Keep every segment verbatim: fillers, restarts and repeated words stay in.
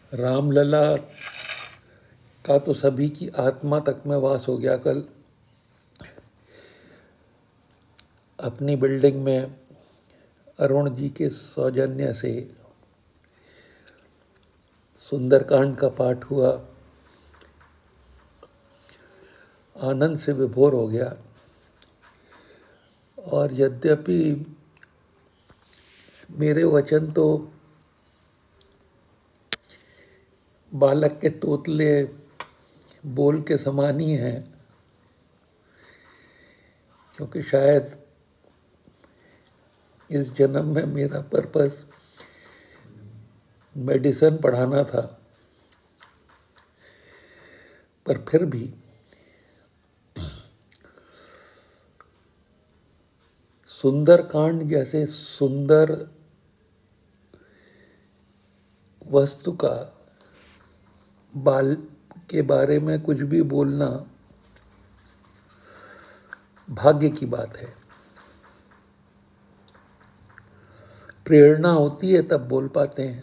रामलला का तो सभी की आत्मा तक में वास हो गया। कल अपनी बिल्डिंग में अरुण जी के सौजन्य से सुंदरकांड का पाठ हुआ, आनंद से विभोर हो गया। और यद्यपि मेरे वचन तो बालक के तोतले बोल के समान ही हैं, क्योंकि शायद इस जन्म में मेरा पर्पस मेडिसिन पढ़ाना था, पर फिर भी सुंदरकांड जैसे सुंदर वस्तु का बाल के बारे में कुछ भी बोलना भाग्य की बात है। प्रेरणा होती है तब बोल पाते हैं।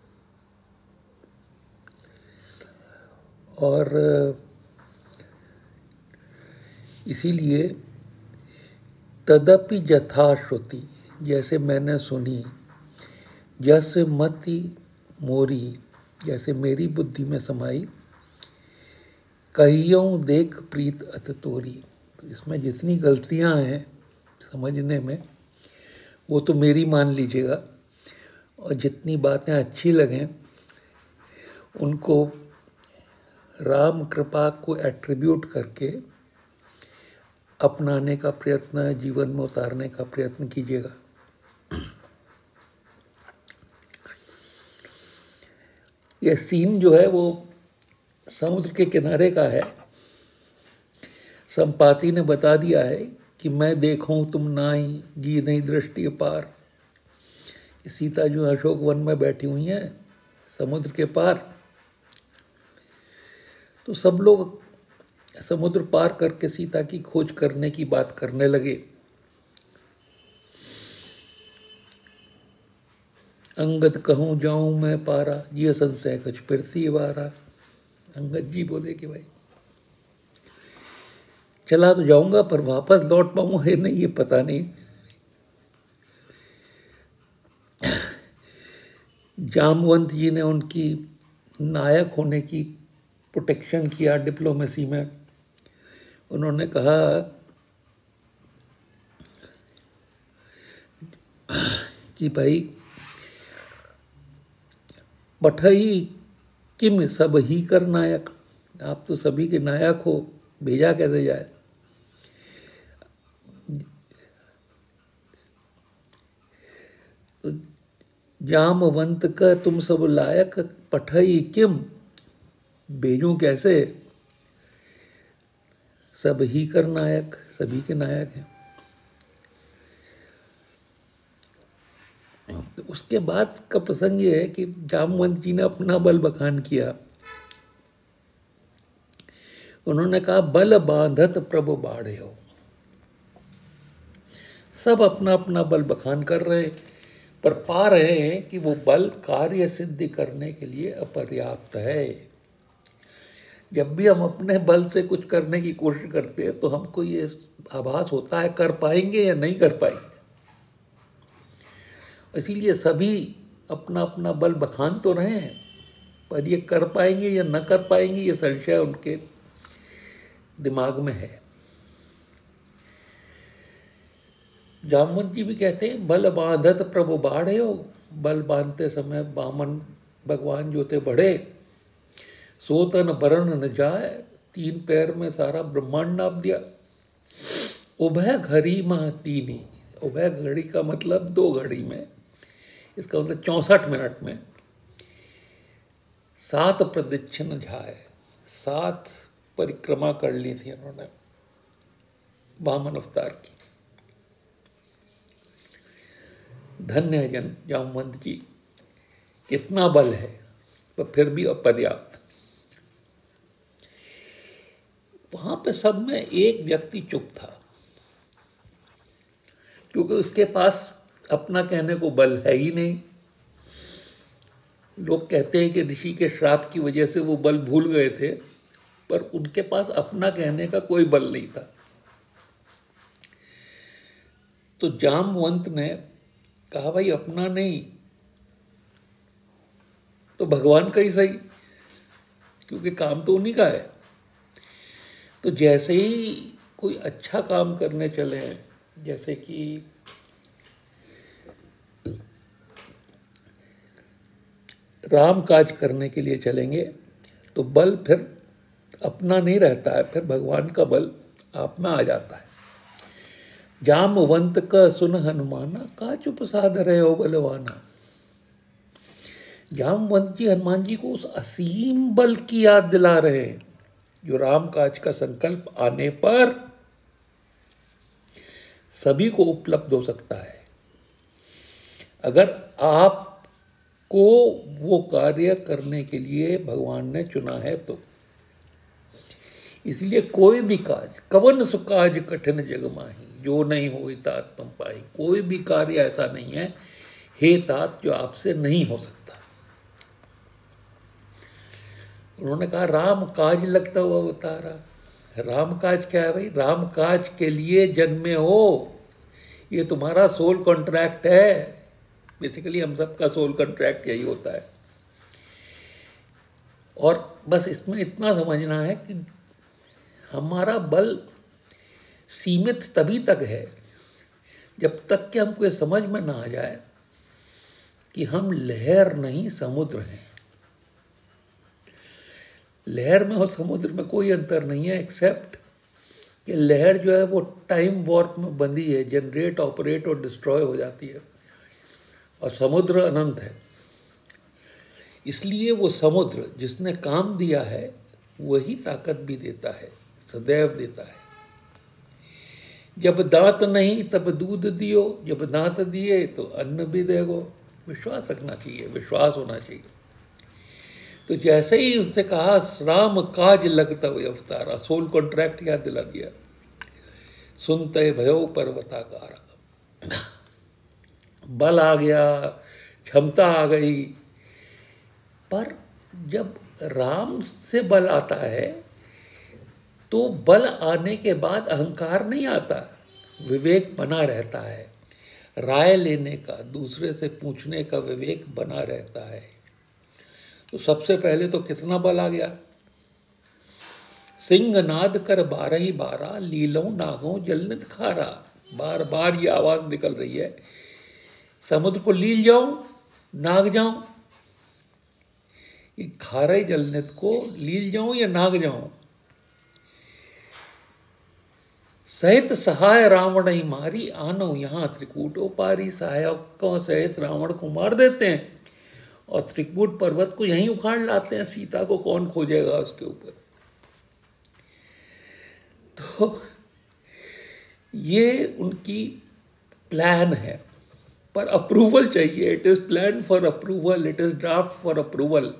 और इसीलिए तदपि यथाश्रुति, जैसे मैंने सुनी, जस मति मोरी, जैसे मेरी बुद्धि में समाई, कहियों देख प्रीत अत तोरी। तो इसमें जितनी गलतियां हैं समझने में वो तो मेरी मान लीजिएगा, और जितनी बातें अच्छी लगें उनको राम कृपा को एट्रीब्यूट करके अपनाने का प्रयत्न, जीवन में उतारने का प्रयत्न कीजिएगा। यह सीन जो है वो समुद्र के किनारे का है। संपाति ने बता दिया है कि मैं देखूं तुम नाई, जी नहीं दृष्टि पार। सीता जो अशोक वन में बैठी हुई हैं समुद्र के पार, तो सब लोग समुद्र पार करके सीता की खोज करने की बात करने लगे। अंगद कहूँ जाऊं मैं पारा, ये संशय कुछ फिरती वारा। अंगद जी बोले कि भाई चला तो जाऊंगा पर वापस लौट पाऊंगा ये नहीं, ये पता नहीं। जामवंत जी ने उनकी नायक होने की प्रोटेक्शन किया डिप्लोमेसी में। उन्होंने कहा कि भाई पठई किम सब ही कर नायक, आप तो सभी के नायक हो, भेजा कैसे जाए। तो जामवंत का तुम सब लायक, पठई किम, भेजूं कैसे, सब ही कर नायक, सभी के नायक हैं। तो उसके बाद का प्रसंग ये है कि जामवंत जी ने अपना बल बखान किया। उन्होंने कहा बल बांधत प्रभु बाढ़े हो। सब अपना अपना बल बखान कर रहे, पर पा रहे हैं कि वो बल कार्य सिद्धि करने के लिए अपर्याप्त है। जब भी हम अपने बल से कुछ करने की कोशिश करते हैं तो हमको ये आभास होता है कर पाएंगे या नहीं कर पाएंगे। इसीलिए सभी अपना अपना बल बखान तो रहे हैं, पर ये कर पाएंगे या न कर पाएंगे ये संशय उनके दिमाग में है। जामवंत जी भी कहते हैं बल बांधत प्रभु बाढ़े हो। बल बांधते समय बामन भगवान जो थे बढ़े, सोतन वरण न जाए, तीन पैर में सारा ब्रह्मांड नाप दिया। उभय घड़ी माह तीनी, उभय घड़ी का मतलब दो घड़ी में, इसका मतलब चौंसठ मिनट में सात प्रदक्षिण झाए, सात परिक्रमा कर ली थी उन्होंने वामन अवतार की। धन्य है जन जामवंत जी, कितना बल है पर फिर भी अपर्याप्त। वहां पे सब में एक व्यक्ति चुप था, क्योंकि उसके पास अपना कहने को बल है ही नहीं। लोग कहते हैं कि ऋषि के श्राप की वजह से वो बल भूल गए थे, पर उनके पास अपना कहने का कोई बल नहीं था। तो जामवंत ने कहा भाई अपना नहीं तो भगवान का ही सही, क्योंकि काम तो उन्हीं का है। तो जैसे ही कोई अच्छा काम करने चले हैं, जैसे कि राम काज करने के लिए चलेंगे, तो बल फिर अपना नहीं रहता है, फिर भगवान का बल आप में आ जाता है। जामवंत का सुन हनुमाना, का चुप साध रहे हो बलवाना। जामवंत जी हनुमान जी को उस असीम बल की याद दिला रहे हैं जो राम काज का संकल्प आने पर सभी को उपलब्ध हो सकता है, अगर आपको वो कार्य करने के लिए भगवान ने चुना है तो। इसलिए कोई भी काज, कवन सुकाज कठिन जग माही, जो नहीं होई तात तुम पाई। कोई भी कार्य ऐसा नहीं है हे तात जो आपसे नहीं हो सकता। उन्होंने कहा राम काज लगता हुआ अवतारा। राम काज क्या है भाई? राम काज के लिए जन्मे हो, ये तुम्हारा सोल कॉन्ट्रैक्ट है। बेसिकली हम सबका सोल कॉन्ट्रैक्ट यही होता है। और बस इसमें इतना समझना है कि हमारा बल सीमित तभी तक है जब तक कि हमको ये समझ में ना आ जाए कि हम लहर नहीं समुद्र हैं। लहर में और समुद्र में कोई अंतर नहीं है, एक्सेप्ट कि लहर जो है वो टाइम वॉर्प में बंधी है, जनरेट, ऑपरेट और डिस्ट्रॉय हो जाती है, और समुद्र अनंत है। इसलिए वो समुद्र जिसने काम दिया है वही ताकत भी देता है, सदैव देता है। जब दांत नहीं तब दूध दियो, जब दांत दिए तो अन्न भी देगो। विश्वास रखना चाहिए, विश्वास होना चाहिए। तो जैसे ही उसने कहा राम काज लगता हुए अवतारा, सोल कॉन्ट्रैक्ट याद दिला दिया। सुनते भयो पर्वताकारा, बल आ गया, क्षमता आ गई। पर जब राम से बल आता है तो बल आने के बाद अहंकार नहीं आता, विवेक बना रहता है। राय लेने का, दूसरे से पूछने का विवेक बना रहता है। तो सबसे पहले तो कितना बल आ गया? सिंह नाद कर बारह ही बारह, लीलों नागों जलनित खारा। बार बार ये आवाज निकल रही है, समुद्र को लील जाऊं, नाग जाऊं, ये खारे जलनित को लील जाऊं या नाग जाऊं। सहित सहाय रावण ही मारी, आनो यहाँ त्रिकूटो पारी। सहायकों सहित रावण को मार देते हैं और त्रिकूट पर्वत को यहीं उखाड़ लाते हैं। सीता को कौन खोजेगा उसके ऊपर? तो ये उनकी प्लान है, पर अप्रूवल चाहिए। It is plan for approval, it is draft for approval.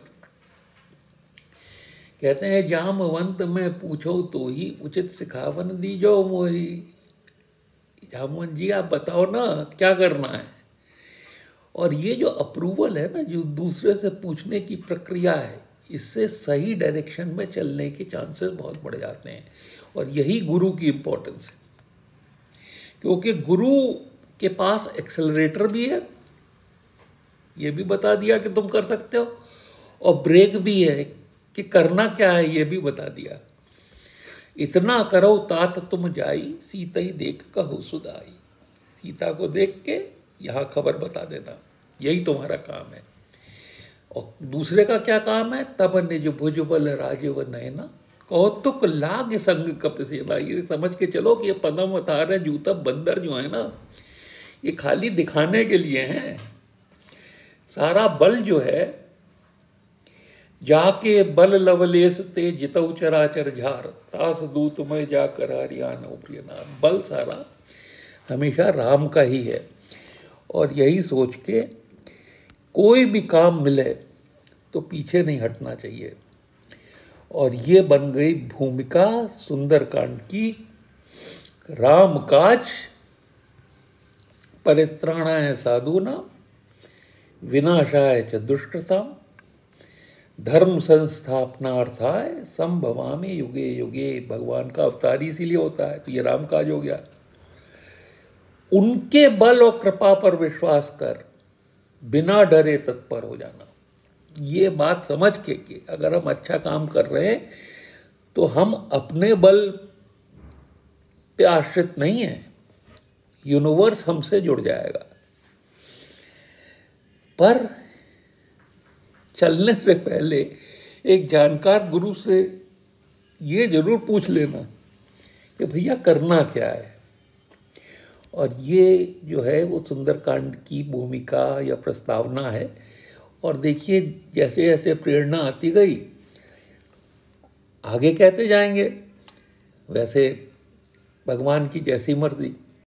कहते हैं जामवंत में पूछो तो ही उचित सिखावन दीजो मोही। जामवंत जी आप बताओ ना क्या करना है। और ये जो अप्रूवल है ना, जो दूसरे से पूछने की प्रक्रिया है, इससे सही डायरेक्शन में चलने के चांसेस बहुत बढ़ जाते हैं। और यही गुरु की इम्पोर्टेंस है, क्योंकि गुरु के पास एक्सेलरेटर भी है, ये भी बता दिया कि तुम कर सकते हो, और ब्रेक भी है कि करना क्या है ये भी बता दिया। इतना करो तात तुम जाई, सीता ही देख कहो सुधाई। सीता को देख के यहाँ खबर बता देना, यही तुम्हारा काम है। और दूसरे का क्या काम है? तब निज भुज बल राजीव नयना, कौतुक लाग संग कपसेना। ये समझ के चलो कि ये पदम अवतार है, जूता बंदर जो है ना, ये खाली दिखाने के लिए हैं। सारा बल जो है, जाके बल लवलेस ते जितऊ चराचर झार, तास दूत में जाकर हरियाणा प्रियनाथ। बल सारा हमेशा राम का ही है। और यही सोच के कोई भी काम मिले तो पीछे नहीं हटना चाहिए। और ये बन गई भूमिका सुंदरकांड की। राम काज परित्राणाय साधूनां, विनाशाय च दुष्कृताम्। धर्म संस्थापनार्थाय संभवामि युगे युगे। भगवान का अवतार इसीलिए होता है, तो ये राम काज हो गया। उनके बल और कृपा पर विश्वास कर, बिना डरे तत्पर हो जाना। ये बात समझ के कि अगर हम अच्छा काम कर रहे हैं तो हम अपने बल पे आश्रित नहीं है, यूनिवर्स हमसे जुड़ जाएगा। पर चलने से पहले एक जानकार गुरु से ये जरूर पूछ लेना कि भैया करना क्या है। और ये जो है वो सुंदरकांड की भूमिका या प्रस्तावना है। और देखिए जैसे जैसे प्रेरणा आती गई आगे कहते जाएंगे, वैसे भगवान की जैसी मर्जी।